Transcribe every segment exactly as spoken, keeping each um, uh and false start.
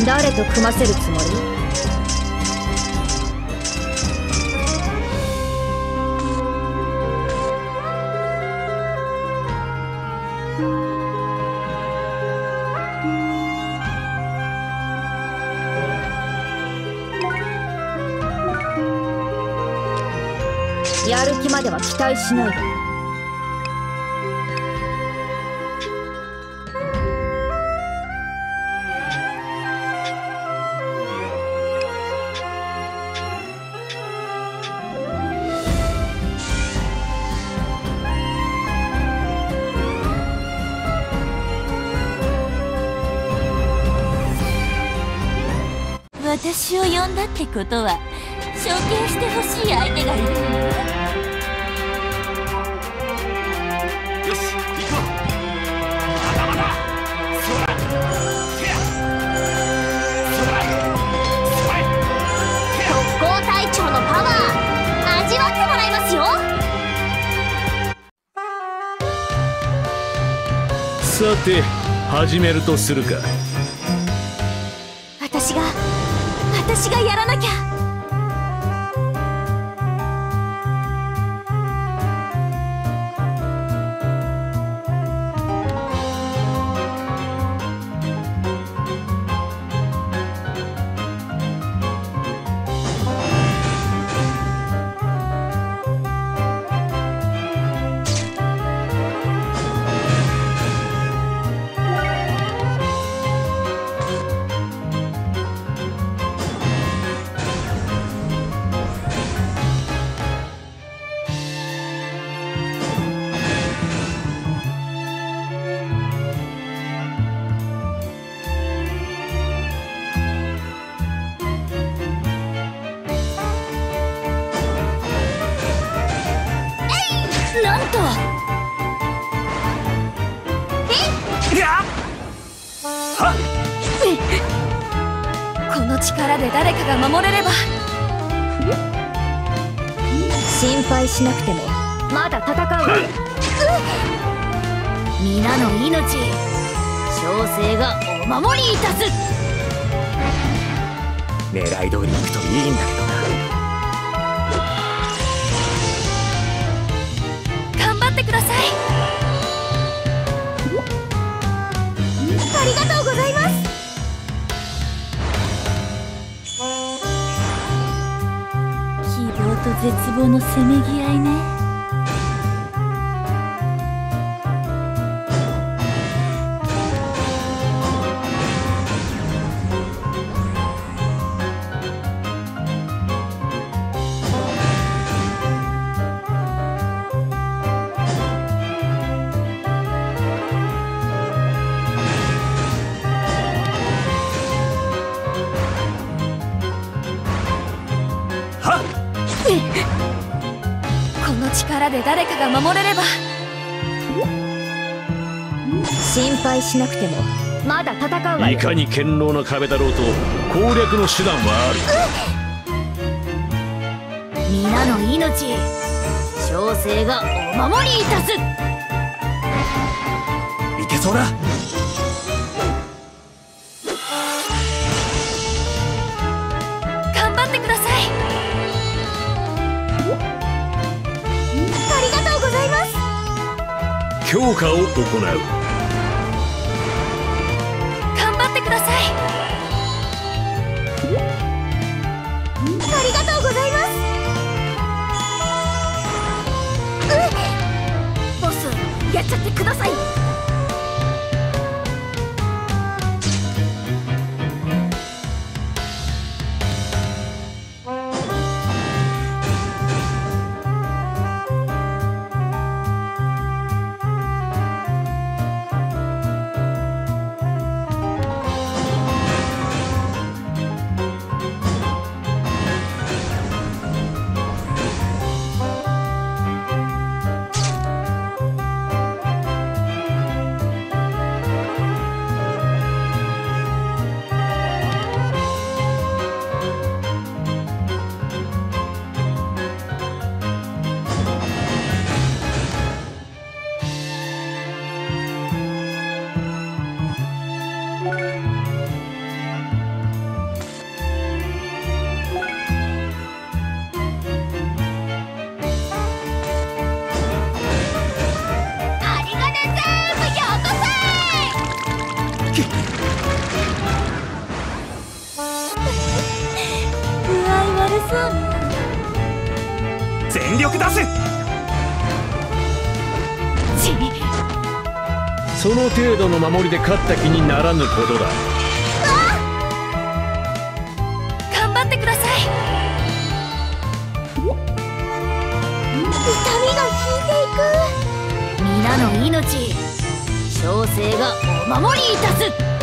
誰と組ませるつもり？やる気までは期待しないで。 私を呼んだってことは処刑してほしい相手がいるのね。 よし行こう。まだまだそらせやそらそれ特攻隊長のパワー味わってもらいますよ。 さて始めるとするか。 私が私がやらなきゃ。なんといやはこの力で誰かが守れれば。 心配しなくてもまだ戦うわよ。 皆の命小生がお守りいたす。 狙い通り行くといいんだけどな。 頑張ってください。ありがとうございます。希望と絶望のせめぎ合いね。この力で誰かが守れれば。 心配しなくてもまだ戦うわよ。 いかに堅牢な壁だろうと攻略の手段はある。皆の命小生がお守りいたす。 いけそうだ。 頑張ってください。ありがとうございます。 強化を行う。 頑張ってください。ありがとうございます。うっボスやっちゃってください。 全力出す。 その程度の守りで勝った気にならぬことだ。 頑張ってください。 痛みが引いていく。 皆の命、小生がお守りいたす。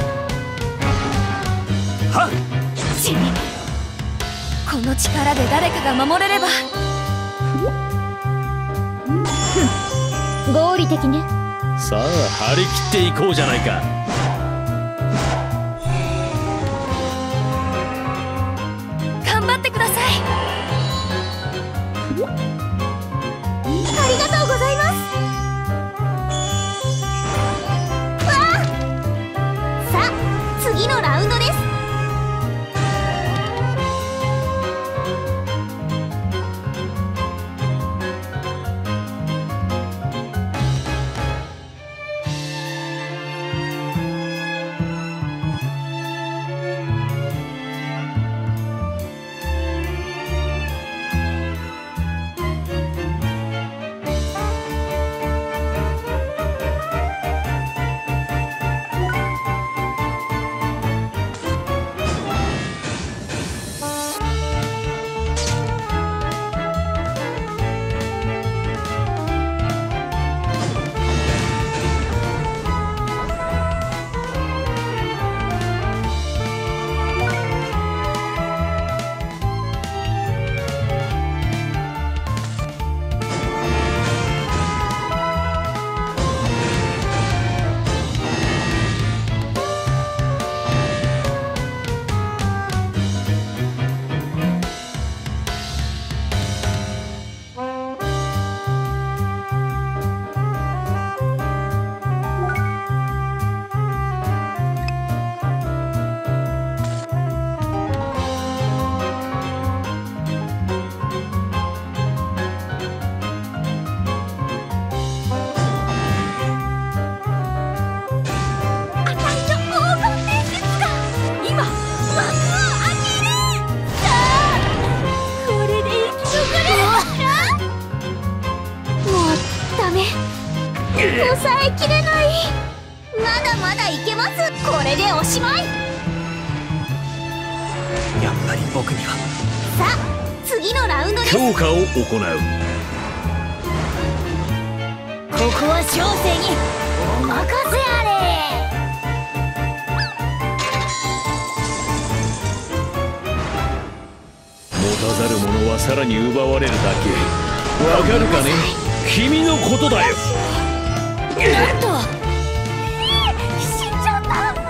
はっ。 この力で誰かが守れれば。 合理的ね。 さあ張り切っていこうじゃないか。 頑張ってください。 ありがとうございます。わあ、さあ次のラウンドです。抑えきれない。まだまだいけます。これでおしまい。 やっぱり僕には。 さあ次のラウンドです。 強化を行う。 ここは小生にお任せあれ。 持たざる者はさらに奪われるだけ。わかるかね、君のことだよ。 なんと死んじゃった。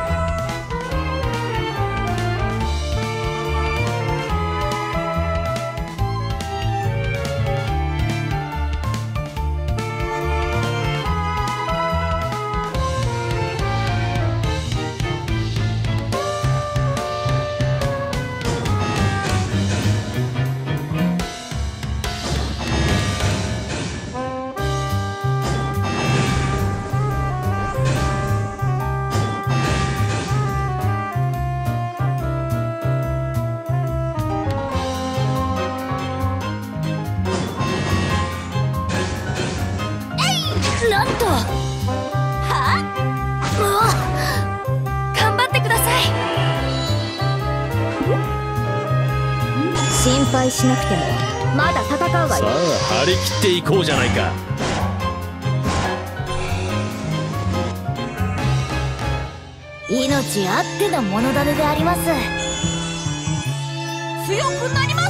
なんと、はあ、うわ、頑張ってください。 心配しなくてもまだ戦うわよ。 さあ張り切っていこうじゃないか。 命あっての物種であります。強くなります。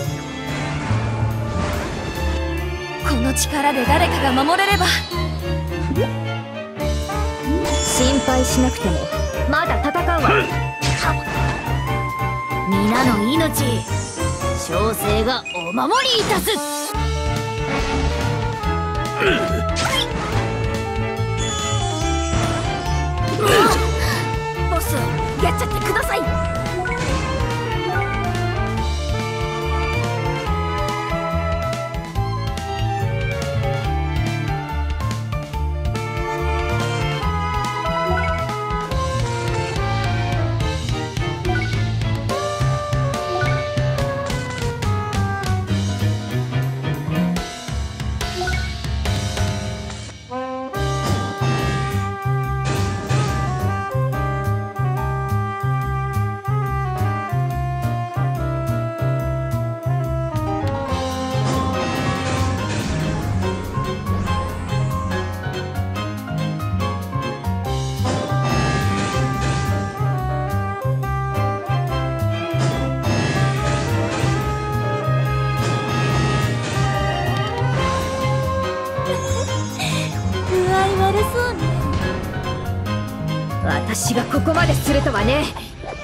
この力で誰かが守れれば。 心配しなくてもまだ戦うわよ。 皆の命、小生がお守りいたす。ボス、やっちゃってください。 れそうね。 私がここまでするとはね。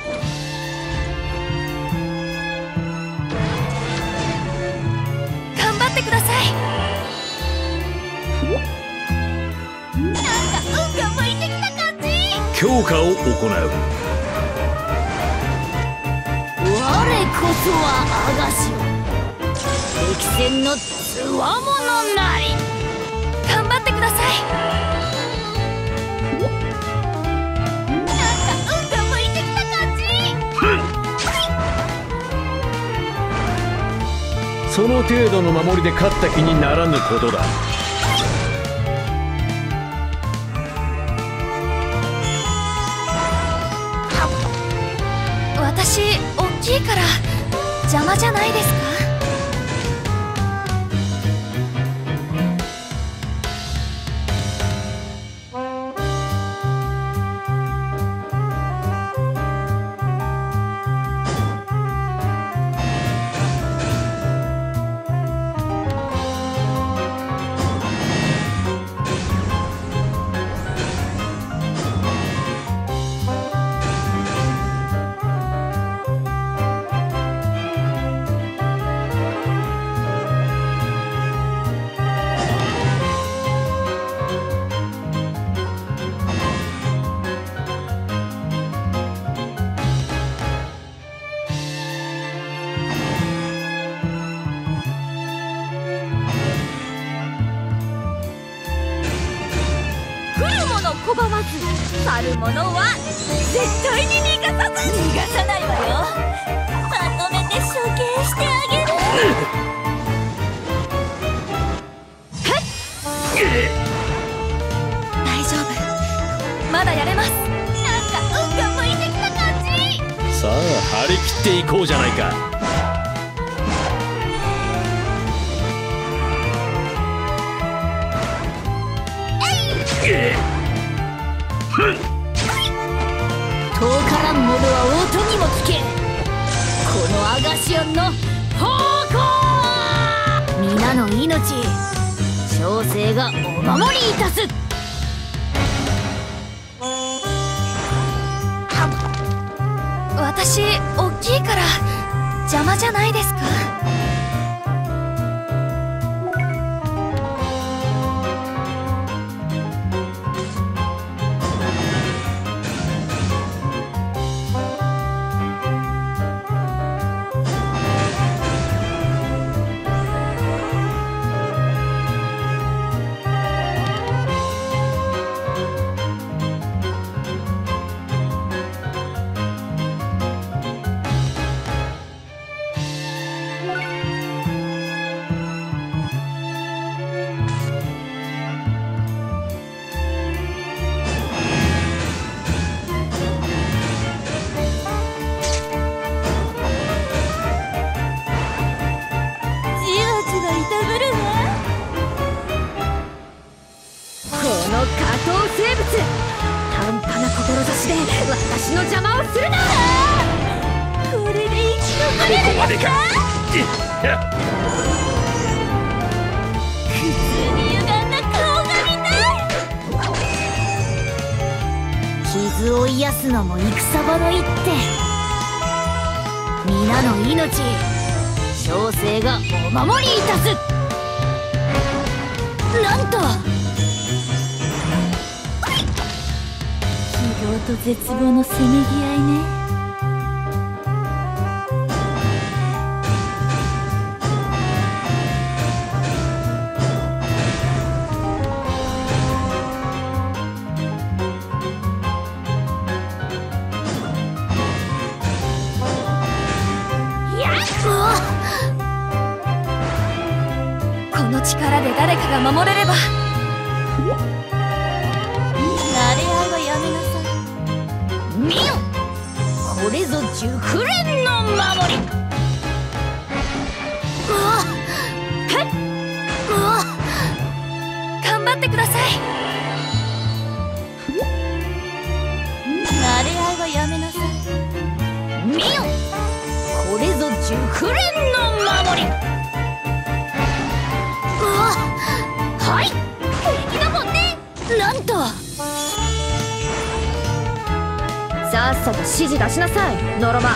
頑張ってください。 なんか運が向いてきた感じ。 強化を行う。 我こそはアガシオ、歴戦のつわものなり。頑張ってください。 なんか運が向いてきた感じ。 その程度の守りで勝った気にならぬことだ。 私大きいから邪魔じゃないですか？ 拒まず去る者は絶対に逃がさず。逃がさないわよ。まとめて処刑してあげる。 大丈夫、まだやれます。 なんか運が向いてきた感じ。 さあ張り切っていこうじゃないか。 遠からん者は音にも聞け。このアガシオンの方向。皆の命、小生がお守りいたす。私大きいから邪魔じゃないですか？半端な志で私の邪魔をするな。 これで生き残れるここまでか。 普通に歪んだ顔が見たい。 傷を癒すのも戦場の一手。皆の命、小生がお守りいたす。なんと希望と絶望のせめぎ合いね。 この力で誰かが守れれば。 慣れ合いはやめなさい。 見よ、これぞ熟練の守り。うわっ、へっ、うわっ、頑張ってください。 慣れ合いはやめなさい。 見よ、これぞ熟練の守り。うわっ、はい、 敵だもんね。 ななんとさっさと指示出しなさいノロマ。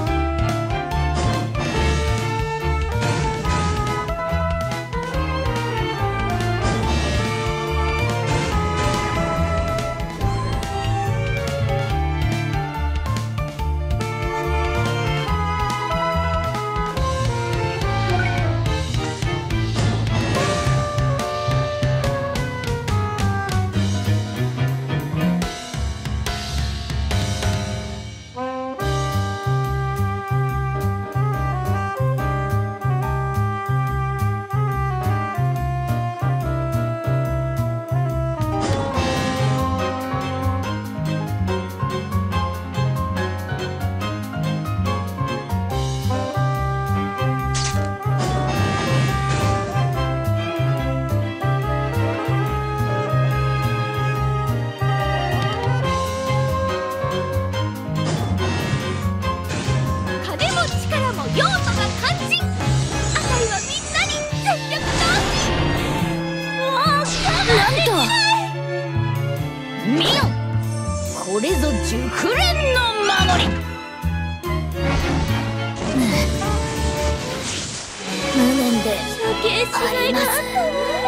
これぞ熟練の守り。無念で処刑しがいがあったわ。